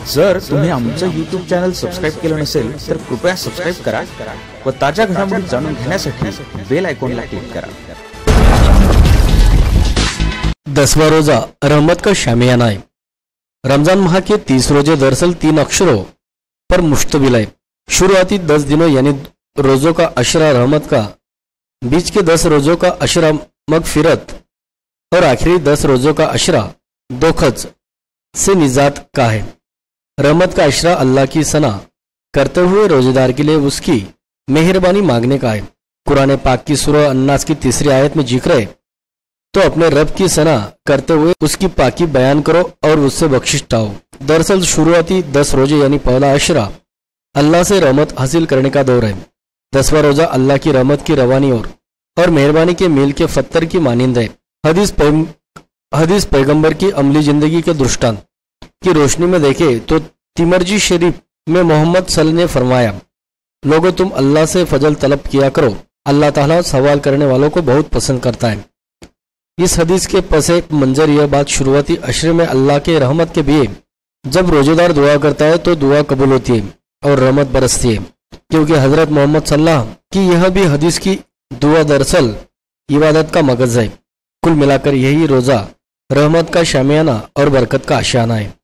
जर तुम्ही आमचं YouTube चॅनल सबस्क्राइब केलं नसेल तर कृपया सबस्क्राइब करा व ताज्या घडामोडी जाणून घेण्यासाठी बेल आयकॉनला क्लिक करा। 10वां रोजा रहमत का शामियाना है। रमजान माह के 30 रोजे दरअसल 3 अक्षरों पर मुश्तमिल है। शुरुआती 10 दिनों यानी रोज़ों का अशरा रहमत का, बीच के 10 रोज़ों का अशरा मगफिरत और आखिरी 10 रोज़ों का अशरा दोखज से निजात का है। रहमत का अशरा अल्लाह की सना करते हुए रोजेदार के लिए उसकी मेहरबानी मांगने का है। कुरान पाक की सूरह अन्नास की 3री आयत में जिक्र है, तो अपने रब की सना करते हुए उसकी पाकी बयान करो और उससे बख्शिश चाहो। दरअसल शुरुआती 10 रोजे यानी पहला अशरा अल्लाह से रहमत हासिल करने का दौर है। 10वां रोजा अल्लाह की रहमत की रवानी और मेहरबानी के मील के फत्तर की मानिंद है। हदीस पैगंबर की अमली जिंदगी के दृष्टांत की रोशनी में देखे तो तिमरजी शरीफ में मोहम्मद सल्लल्लाहु ने फरमाया, लोगों तुम अल्लाह से फजल तलब किया करो, अल्लाह ताला सवाल करने वालों को बहुत पसंद करता है। इस हदीस के पसे मंजर यह बात शुरुआती अशरे में अल्लाह के रहमत के लिए जब रोजेदार दुआ करता है तो दुआ कबूल होती है और रहमत बरसती है, क्योंकि हजरत मोहम्मद सल्लल्लाहु की यह भी हदीस की दुआ दरअसल इबादत का मगज है। कुल मिलाकर यही रोज़ा रहमत का शामियाना और बरकत का आशियाना है।